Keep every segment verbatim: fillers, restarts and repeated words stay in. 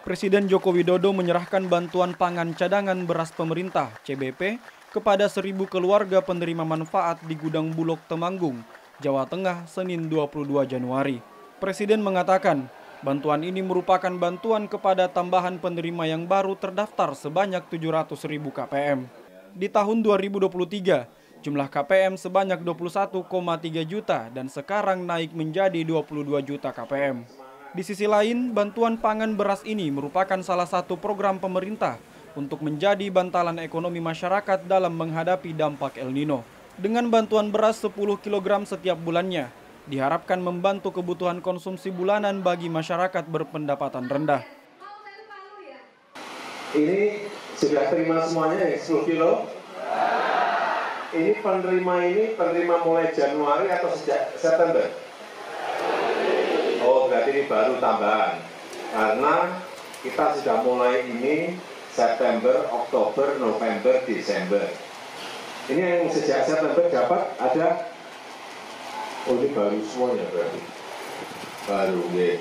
Presiden Joko Widodo menyerahkan bantuan pangan cadangan beras pemerintah C B P kepada seribu keluarga penerima manfaat di Gudang Bulog Temanggung, Jawa Tengah, Senin dua puluh dua Januari. Presiden mengatakan, bantuan ini merupakan bantuan kepada tambahan penerima yang baru terdaftar sebanyak tujuh ratus ribu K P M. Di tahun dua ribu dua puluh tiga, jumlah K P M sebanyak dua puluh satu koma tiga juta dan sekarang naik menjadi dua puluh dua juta K P M. Di sisi lain, bantuan pangan beras ini merupakan salah satu program pemerintah untuk menjadi bantalan ekonomi masyarakat dalam menghadapi dampak El Nino. Dengan bantuan beras sepuluh kilogram setiap bulannya, diharapkan membantu kebutuhan konsumsi bulanan bagi masyarakat berpendapatan rendah. Ini sudah terima semuanya ya, sepuluh kilo? Ini penerima ini penerima mulai Januari atau sejak September? Oh, berarti ini baru tambahan. Karena kita sudah mulai ini September, Oktober, November, Desember. Ini yang sejak September dapat ada, oh ini baru semuanya berarti. Baru, ya.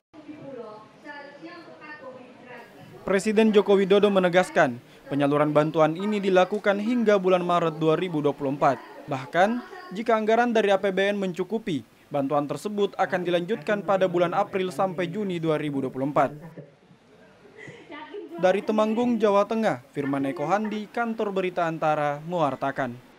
Presiden Joko Widodo menegaskan, penyaluran bantuan ini dilakukan hingga bulan Maret dua ribu dua puluh empat. Bahkan, jika anggaran dari A P B N mencukupi, bantuan tersebut akan dilanjutkan pada bulan April sampai Juni dua ribu dua puluh empat. Dari Temanggung, Jawa Tengah, Firman Eko Handi, Kantor Berita Antara, mewartakan.